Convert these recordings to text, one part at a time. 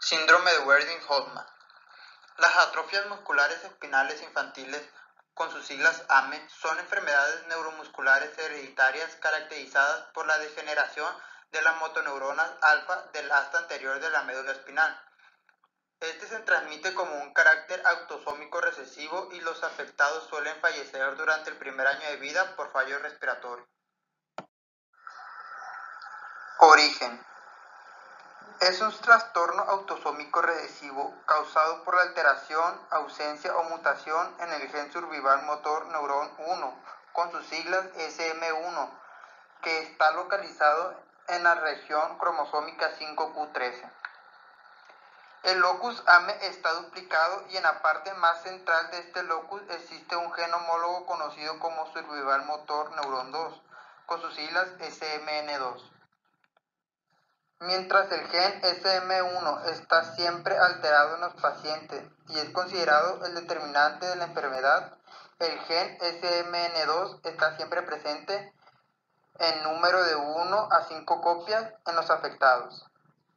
Síndrome de Erdős-Hoffmann. Las atrofias musculares espinales infantiles, con sus siglas AME, son enfermedades neuromusculares hereditarias caracterizadas por la degeneración de las motoneuronas alfa del asta anterior de la médula espinal. Este se transmite como un carácter autosómico recesivo y los afectados suelen fallecer durante el primer año de vida por fallo respiratorio. Origen. Es un trastorno autosómico recesivo causado por la alteración, ausencia o mutación en el gen survival motor neurón 1, con sus siglas SM1, que está localizado en la región cromosómica 5q13. El locus AME está duplicado y en la parte más central de este locus existe un gen homólogo conocido como survival motor neurón 2, con sus siglas SMN2. Mientras el gen SM1 está siempre alterado en los pacientes y es considerado el determinante de la enfermedad, el gen SMN2 está siempre presente en número de 1 a 5 copias en los afectados.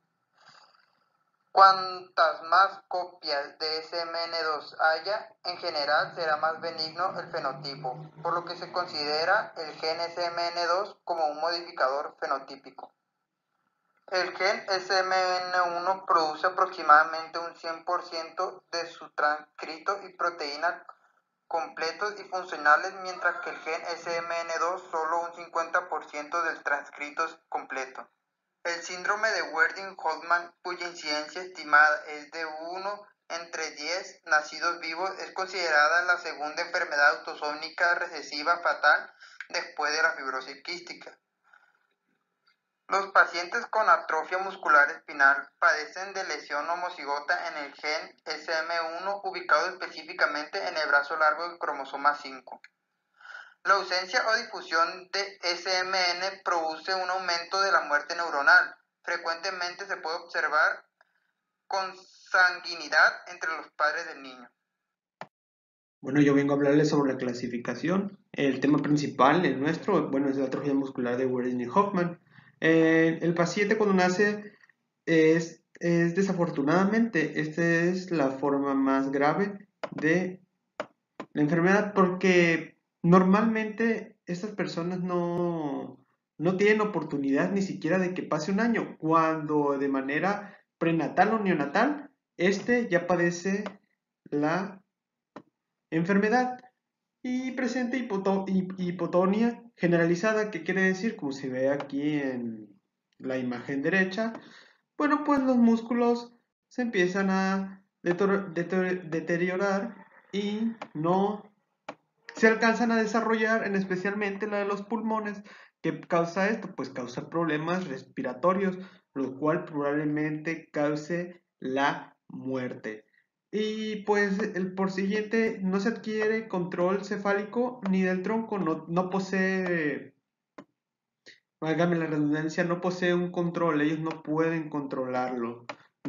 Cuantas más copias de SMN2 haya, en general será más benigno el fenotipo, por lo que se considera el gen SMN2 como un modificador fenotípico. El gen SMN1 produce aproximadamente un 100% de su transcrito y proteínas completos y funcionales, mientras que el gen SMN2 solo un 50% del transcrito completo. El síndrome de Erdős-Hoffmann, cuya incidencia estimada es de 1 entre 10 nacidos vivos, es considerada la segunda enfermedad autosómica recesiva fatal después de la fibrosis quística. Los pacientes con atrofia muscular espinal padecen de lesión homocigota en el gen SM1 ubicado específicamente en el brazo largo del cromosoma 5. La ausencia o difusión de SMN produce un aumento de la muerte neuronal. Frecuentemente se puede observar consanguinidad entre los padres del niño. Bueno, yo vengo a hablarles sobre la clasificación. El tema principal, el nuestro, bueno, es la atrofia muscular de Erdős-Hoffmann. El paciente cuando nace es desafortunadamente, esta es la forma más grave de la enfermedad porque normalmente estas personas no tienen oportunidad ni siquiera de que pase un año, cuando de manera prenatal o neonatal, este ya padece la enfermedad y presenta hipotonia generalizada, que quiere decir, como se ve aquí en la imagen derecha, bueno, pues los músculos se empiezan a deteriorar y no se alcanzan a desarrollar, en especialmente la de los pulmones. ¿Qué causa esto? Pues causa problemas respiratorios, lo cual probablemente cause la muerte. Y pues por siguiente no se adquiere control cefálico ni del tronco, no posee, válgame la redundancia, no posee un control, ellos no pueden controlarlo,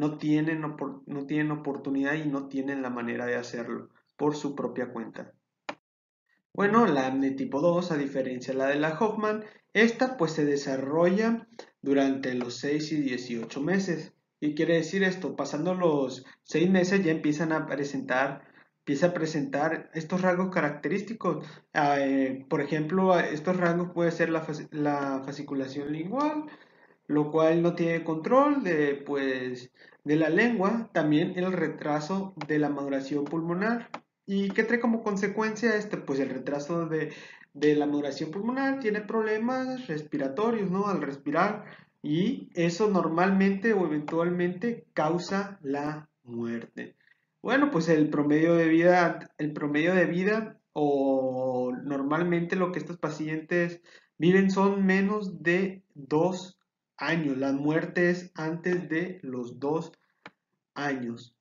no tienen oportunidad y no tienen la manera de hacerlo por su propia cuenta. Bueno, la apnea tipo 2, a diferencia de la de la Hoffmann, esta pues se desarrolla durante los 6 y 18 meses. ¿Qué quiere decir esto? Pasando los 6 meses ya empieza a presentar estos rasgos característicos. Por ejemplo, estos rasgos puede ser la fasciculación lingual, lo cual no tiene control de la lengua, también el retraso de la maduración pulmonar. ¿Y qué trae como consecuencia este? Pues el retraso de la maduración pulmonar tiene problemas respiratorios, ¿no? Al respirar, y eso normalmente o eventualmente causa la muerte. Bueno, pues el promedio de vida o normalmente lo que estos pacientes viven son menos de 2 años. La muerte es antes de los 2 años.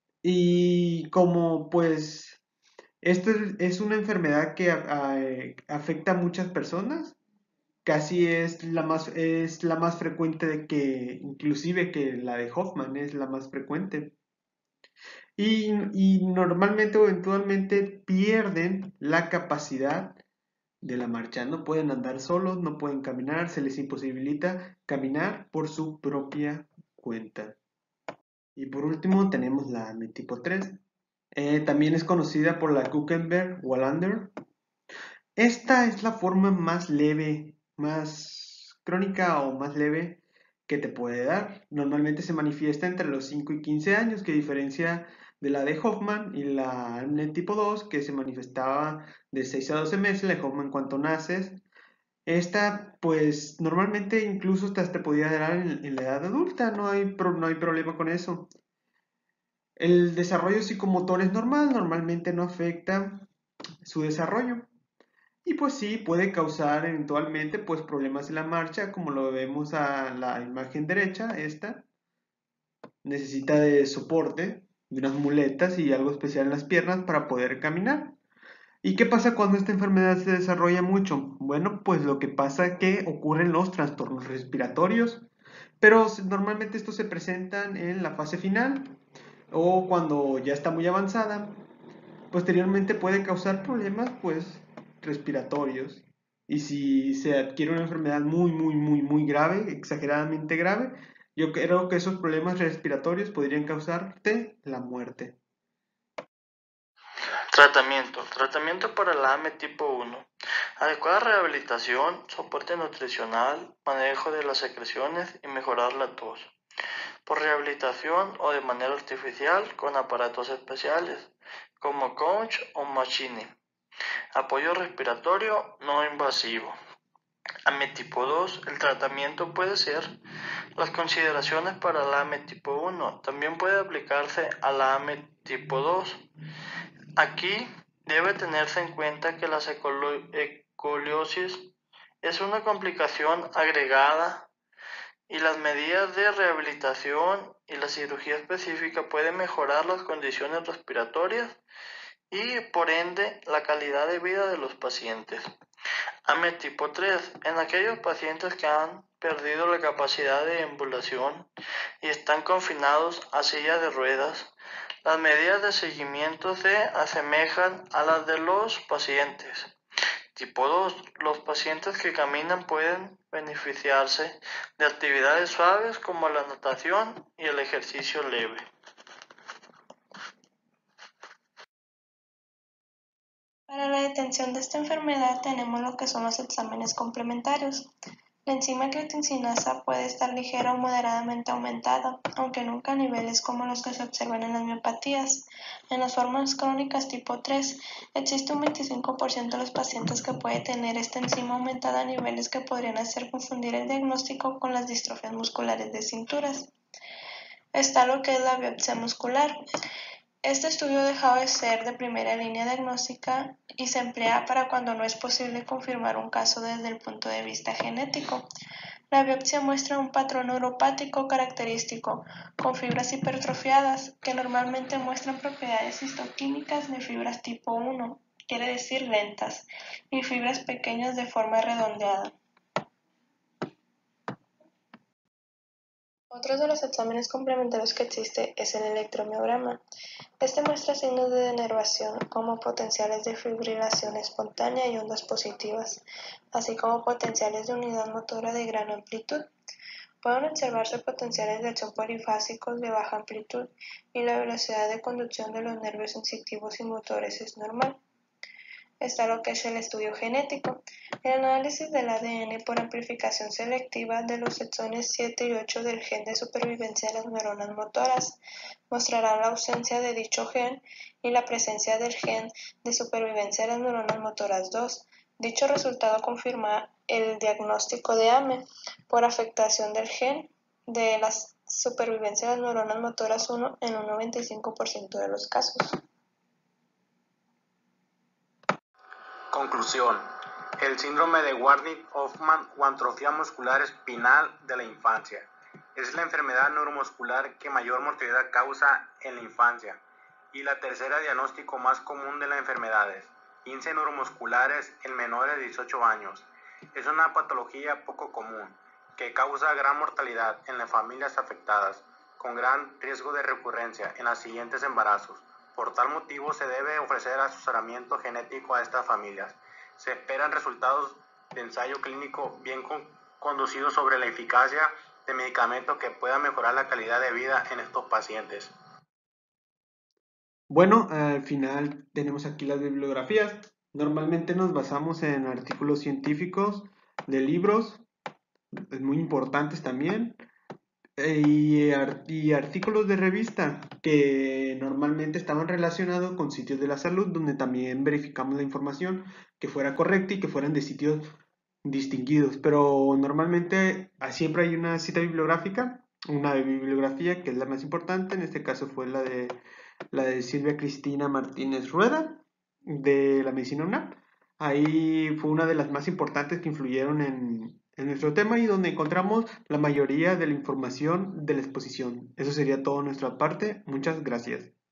Y como pues esto es una enfermedad que afecta a muchas personas, casi es la más frecuente inclusive que la de Hoffmann es la más frecuente. Y normalmente o eventualmente pierden la capacidad de la marcha. No pueden andar solos, no pueden caminar, se les imposibilita caminar por su propia cuenta. Y por último tenemos la AME tipo 3. También es conocida por la Gutenberg-Wallander. Esta es la forma más leve, más crónica o más leve que te puede dar. Normalmente se manifiesta entre los 5 y 15 años, que diferencia de la de Hoffman y la AME tipo 2, que se manifestaba de 6 a 12 meses, la de Hoffman cuando naces. Esta, pues, normalmente incluso hasta te podía dar en la edad adulta, no hay problema con eso. El desarrollo psicomotor es normal, normalmente no afecta su desarrollo. Y pues sí, puede causar eventualmente pues problemas en la marcha, como lo vemos a la imagen derecha, esta. Necesita de soporte, de unas muletas y algo especial en las piernas para poder caminar. ¿Y qué pasa cuando esta enfermedad se desarrolla mucho? Bueno, pues lo que pasa es que ocurren los trastornos respiratorios, pero normalmente estos se presentan en la fase final o cuando ya está muy avanzada. Posteriormente puede causar problemas pues respiratorios. Y si se adquiere una enfermedad muy grave, exageradamente grave, yo creo que esos problemas respiratorios podrían causarte la muerte. Tratamiento. Tratamiento para la AME tipo 1. Adecuada rehabilitación, soporte nutricional, manejo de las secreciones y mejorar la tos. Por rehabilitación o de manera artificial con aparatos especiales, como Coach o Machine. Apoyo respiratorio no invasivo. AME tipo 2. El tratamiento puede ser las consideraciones para la AME tipo 1. También puede aplicarse a la AME tipo 2. Aquí debe tenerse en cuenta que la escoliosis es una complicación agregada y las medidas de rehabilitación y la cirugía específica pueden mejorar las condiciones respiratorias y por ende la calidad de vida de los pacientes. AME tipo 3. En aquellos pacientes que han perdido la capacidad de ambulación y están confinados a silla de ruedas, las medidas de seguimiento se asemejan a las de los pacientes. Tipo 2. Los pacientes que caminan pueden beneficiarse de actividades suaves como la natación y el ejercicio leve. Para la detención de esta enfermedad tenemos lo que son los exámenes complementarios. La enzima creatinasa puede estar ligera o moderadamente aumentada, aunque nunca a niveles como los que se observan en las miopatías. En las formas crónicas tipo 3, existe un 25% de los pacientes que puede tener esta enzima aumentada a niveles que podrían hacer confundir el diagnóstico con las distrofias musculares de cinturas. Está lo que es la biopsia muscular. Este estudio dejaba de ser de primera línea diagnóstica y se emplea para cuando no es posible confirmar un caso desde el punto de vista genético. La biopsia muestra un patrón neuropático característico, con fibras hipertrofiadas, que normalmente muestran propiedades histoquímicas de fibras tipo 1, quiere decir lentas, y fibras pequeñas de forma redondeada. Otro de los exámenes complementarios que existe es el electromiograma. Este muestra signos de denervación como potenciales de fibrilación espontánea y ondas positivas, así como potenciales de unidad motora de gran amplitud. Pueden observarse potenciales de acción polifásicos de baja amplitud y la velocidad de conducción de los nervios sensitivos y motores es normal. Está lo que es el estudio genético. El análisis del ADN por amplificación selectiva de los exones 7 y 8 del gen de supervivencia de las neuronas motoras mostrará la ausencia de dicho gen y la presencia del gen de supervivencia de las neuronas motoras 2. Dicho resultado confirma el diagnóstico de AME por afectación del gen de la supervivencia de las neuronas motoras 1 en un 95% de los casos. Conclusión. El síndrome de Wernicke-Hoffmann o atrofia muscular espinal de la infancia es la enfermedad neuromuscular que mayor mortalidad causa en la infancia y la tercera diagnóstico más común de las enfermedades, 15 neuromusculares en menores de 18 años. Es una patología poco común que causa gran mortalidad en las familias afectadas, con gran riesgo de recurrencia en los siguientes embarazos. Por tal motivo se debe ofrecer asesoramiento genético a estas familias. Se esperan resultados de ensayo clínico bien conducidos sobre la eficacia de medicamento que pueda mejorar la calidad de vida en estos pacientes. Bueno, al final tenemos aquí las bibliografías. Normalmente nos basamos en artículos científicos de libros, muy importantes también, y artículos de revista que normalmente estaban relacionados con sitios de la salud, donde también verificamos la información que fuera correcta y que fueran de sitios distinguidos. Pero normalmente siempre hay una cita bibliográfica, una bibliografía que es la más importante. En este caso fue la de Silvia Cristina Martínez Rueda, de la medicina UNAM. Ahí fue una de las más importantes que influyeron en nuestro tema y donde encontramos la mayoría de la información de la exposición. Eso sería todo de nuestra parte. Muchas gracias.